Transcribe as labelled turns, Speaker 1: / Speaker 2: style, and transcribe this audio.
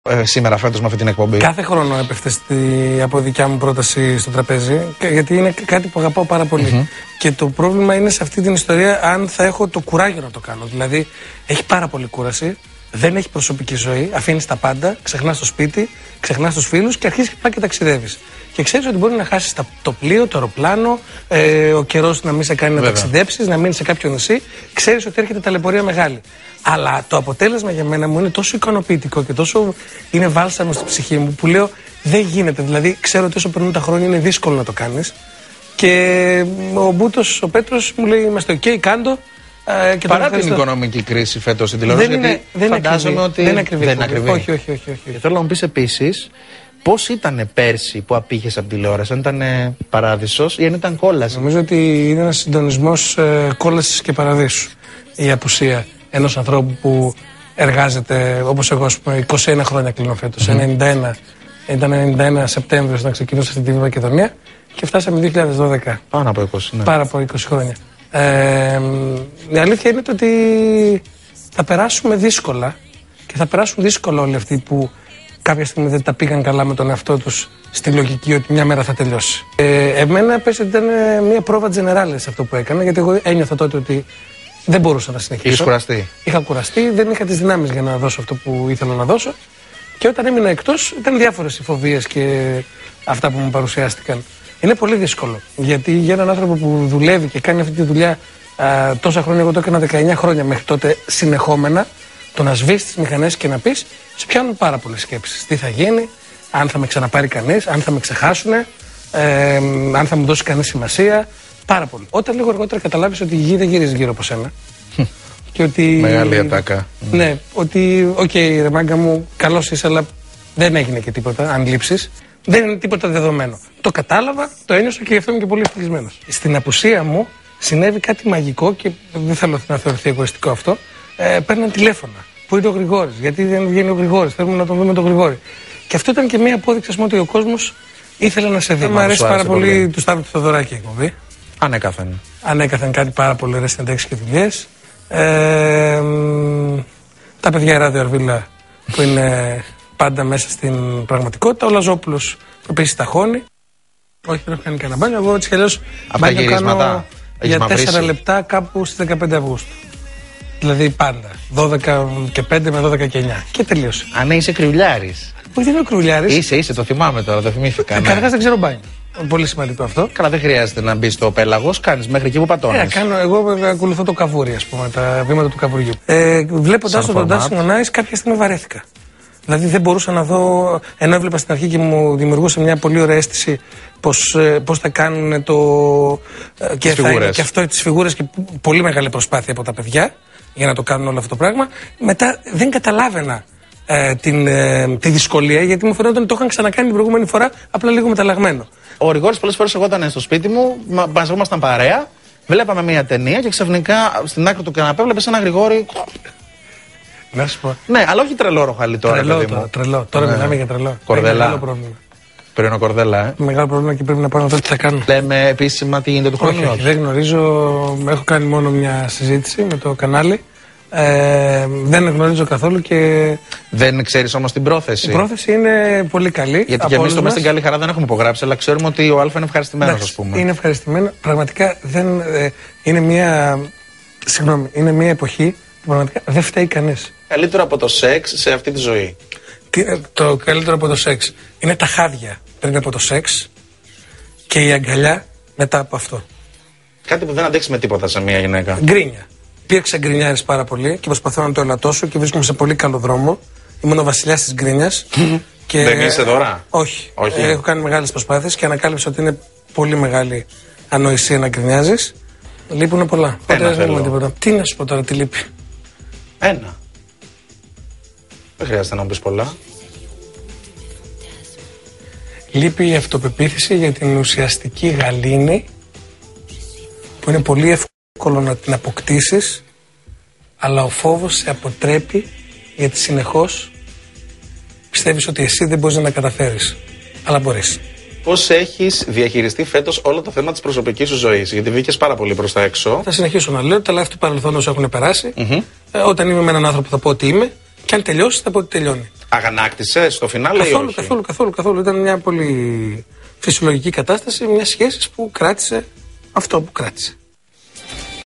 Speaker 1: Σήμερα φέτος με αυτή την εκπομπή.
Speaker 2: Κάθε χρόνο έπεφτε από δικιά μου πρόταση στο τραπέζι, γιατί είναι κάτι που αγαπάω πάρα πολύ. Και το πρόβλημα είναι σε αυτή την ιστορία αν θα έχω το κουράγιο να το κάνω. Δηλαδή, έχει πάρα πολύ κούραση, δεν έχει προσωπική ζωή, αφήνεις τα πάντα, ξεχνάς το σπίτι, ξεχνάς τους φίλους και αρχίζεις και ταξιδεύεις. Και ξέρεις ότι μπορεί να χάσεις το πλοίο, το αεροπλάνο, ο καιρός να μην σε κάνει να ταξιδέψεις, να μείνεις σε κάποιο νησί. Ξέρεις ότι έρχεται ταλαιπωρία μεγάλη. Αλλά το αποτέλεσμα για μένα μου είναι τόσο ικανοποιητικό και τόσο είναι βάλσαμο στη ψυχή μου που λέω δεν γίνεται. Δηλαδή, ξέρω ότι όσο περνούν τα χρόνια είναι δύσκολο να το κάνεις. Και ο Μπούτος, ο Πέτρος μου λέει: είμαστε OK, κάντο. Και
Speaker 1: παρά την οικονομική κρίση φέτος στην τηλεόραση, γιατί φαντάζομαι ότι
Speaker 2: δεν είναι
Speaker 1: ακριβή.
Speaker 2: Όχι.
Speaker 1: Και θέλω να μου πεις επίσης, πώς ήταν πέρσι που απήχες από τηλεόραση, αν ήταν παράδεισος ή αν ήταν κόλαση?
Speaker 2: Νομίζω ότι είναι ένας συντονισμός κόλασης και παραδείσου. Η απουσία ενός ανθρώπου που εργάζεται, όπως εγώ, 21 χρόνια κλείνω φέτος. 91 Σεπτέμβριο όταν ξεκινούσα αυτή τη Μακεδονία και φτάσαμε 2012.
Speaker 1: Πάνω από 20, ναι.
Speaker 2: Πάρα από 20 χρόνια. Η αλήθεια είναι ότι θα περάσουμε δύσκολα και θα περάσουν δύσκολα όλοι αυτοί που κάποια στιγμή δεν τα πήγαν καλά με τον εαυτό τους στη λογική ότι μια μέρα θα τελειώσει. Εμένα πες ότι ήταν μια πρόβα τζενεράλε αυτό που έκανα, γιατί εγώ ένιωθα τότε ότι δεν μπορούσα να συνεχίσω.
Speaker 1: Είχες κουραστεί?
Speaker 2: Είχα κουραστεί, δεν είχα τις δυνάμεις για να δώσω αυτό που ήθελα να δώσω και όταν έμεινα εκτός ήταν διάφορες οι φοβίες και αυτά που μου παρουσιάστηκαν. Είναι πολύ δύσκολο, γιατί για έναν άνθρωπο που δουλεύει και κάνει αυτή τη δουλειά τόσα χρόνια, εγώ το έκανα 19 χρόνια μέχρι τότε συνεχόμενα, το να σβήσεις τις μηχανές και να πεις, σε πιάνουν πάρα πολλές σκέψεις. Τι θα γίνει, αν θα με ξαναπάρει κανείς, αν θα με ξεχάσουν, αν θα μου δώσει κανείς σημασία. Πάρα πολύ. Όταν λίγο αργότερα καταλάβεις ότι η γη δεν γυρίζει γύρω από σένα. Και ότι.
Speaker 1: Μεγάλη ατάκα.
Speaker 2: Ναι, ότι, οκ, ρε μάγκα μου, καλώς είσαι, αλλά δεν έγινε και τίποτα, αν λείψεις. Δεν είναι τίποτα δεδομένο. Το κατάλαβα, το ένιωσα και γι' αυτό είμαι και πολύ ευτυχισμένος. Στην απουσία μου συνέβη κάτι μαγικό και δεν θέλω να θεωρηθεί εγωιστικό αυτό. Παίρναν τηλέφωνα. Πού είναι ο Γρηγόρης, γιατί δεν βγαίνει ο Γρηγόρης, θέλουμε να τον δούμε τον Γρηγόρη. Και αυτό ήταν και μια απόδειξη, ας πούμε, ότι ο κόσμος ήθελε να σε δει. Μου αρέσει πάρα πολύ του Σταύρου του Θοδωράκη η εκπομπή. Ανέκαθεν κάτι πάρα πολύ ωραίες συνεντεύξεις και δουλειές. Τα παιδιά η Ράδιο Αρβίλα που είναι πάντα μέσα στην πραγματικότητα. Ο Λαζόπουλος που επίσης ταχώνει. Όχι, δεν έχω κάνει κανένα μπάνιο. Εγώ έτσι κι αλλιώς μπάνιο κάνω για 4 λεπτά κάπου στις 15 Αυγούστου. Δηλαδή πάντα. 12 και 5 με 12 και 9. Και τελείωσε.
Speaker 1: Αν είσαι κρυουλιάρης.
Speaker 2: Όχι, δεν είμαι κρυουλιάρης.
Speaker 1: Είσαι, το θυμάμαι τώρα, το θυμήθηκα.
Speaker 2: Καταρχάς δεν ξέρω μπάνιο. Πολύ σημαντικό αυτό.
Speaker 1: Καλά, δεν χρειάζεται να μπει στο πέλαγος, κάνεις μέχρι εκεί που πατώνεις.
Speaker 2: Εγώ ακολουθώ το καβούρι, ας πούμε, τα βήματα του καβουριού. Βλέποντας τον Dancing on Ice, κάποια στιγμή βαρέθηκα. Δηλαδή δεν μπορούσα να δω, ενώ έβλεπα στην αρχή και μου δημιουργούσε μια πολύ ωραία αίσθηση πώς θα κάνουν και θα είναι και αυτό τις φιγούρες και πολύ μεγάλη προσπάθεια από τα παιδιά για να το κάνουν όλο αυτό το πράγμα. Μετά δεν καταλάβαινα τη δυσκολία, γιατί μου φαινόταν ότι το είχαν ξανακάνει την προηγούμενη φορά, απλά λίγο μεταλλαγμένο.
Speaker 1: Ο Γρηγόρης πολλές φορές εγώ ήταν στο σπίτι μου, μαζευόμασταν παρέα, βλέπαμε μια ταινία και ξαφνικά στην άκρη του καναπέ βλέπεις ένα Γρηγόρη.
Speaker 2: Να σου πω.
Speaker 1: Ναι, αλλά όχι τρελό ροχαλί τώρα.
Speaker 2: Τρελό. Τώρα μιλάμε για τρελό.
Speaker 1: Κορδέλα.
Speaker 2: Μεγάλο πρόβλημα.
Speaker 1: Πριν ο Κορδέλα,
Speaker 2: Μεγάλο πρόβλημα και πρέπει να πάω να δω τι θα κάνω.
Speaker 1: Λέμε επίσημα τι γίνεται του χρόνου.
Speaker 2: Όχι, δεν γνωρίζω. Έχω κάνει μόνο μια συζήτηση με το κανάλι. Δεν γνωρίζω καθόλου και.
Speaker 1: Δεν ξέρεις όμως την πρόθεση.
Speaker 2: Η πρόθεση είναι πολύ καλή.
Speaker 1: Γιατί και εμείς το μέσα στην καλή χαρά δεν έχουμε υπογράψει, αλλά ξέρουμε ότι ο Α είναι ευχαριστημένος, ας πούμε.
Speaker 2: Είναι ευχαριστημένο. Πραγματικά δεν. Είναι μια εποχή που πραγματικά δεν φταίει κανείς.
Speaker 1: Καλύτερο από το σεξ σε αυτή τη ζωή.
Speaker 2: Το καλύτερο από το σεξ είναι τα χάδια πριν από το σεξ και η αγκαλιά μετά από αυτό.
Speaker 1: Κάτι που δεν αντέξει με τίποτα σε μια γυναίκα.
Speaker 2: Γκρίνια. Υπήρξε γκρινιάρης πάρα πολύ και προσπαθώ να το ελαττώσω και βρίσκομαι σε πολύ καλό δρόμο. Ήμουν ο βασιλιάς της γκρίνιας. Και...
Speaker 1: Δεν είσαι δώρα.
Speaker 2: Όχι. Έχω κάνει μεγάλες προσπάθειες και ανακάλυψα ότι είναι πολύ μεγάλη ανοησία να γκρινιάζεις. Λείπουν πολλά.
Speaker 1: Ένα θέλω.
Speaker 2: Τι να σου πω τώρα, τι λείπει.
Speaker 1: Ένα. Δεν χρειάζεται να μου πεις πολλά.
Speaker 2: Λείπει η αυτοπεποίθηση για την ουσιαστική γαλήνη που είναι πολύ εύκολο να την αποκτήσεις, αλλά ο φόβος σε αποτρέπει γιατί συνεχώς πιστεύεις ότι εσύ δεν μπορείς να τα καταφέρεις. Αλλά μπορείς.
Speaker 1: Πώς έχεις διαχειριστεί φέτος όλο το θέμα της προσωπικής σου ζωής? Γιατί βγήκες πάρα πολύ προς τα έξω.
Speaker 2: Θα συνεχίσω να λέω, τα λάθη του παρελθόντος έχουν περάσει. Όταν είμαι με έναν άνθρωπο θα πω ότι είμαι Και αν τελειώσει, θα πω ότι τελειώνει.
Speaker 1: Αγανάκτησε στο φινάλε ή όχι?
Speaker 2: Καθόλου. Ήταν μια πολύ φυσιολογική κατάσταση μια σχέση που κράτησε αυτό που κράτησε.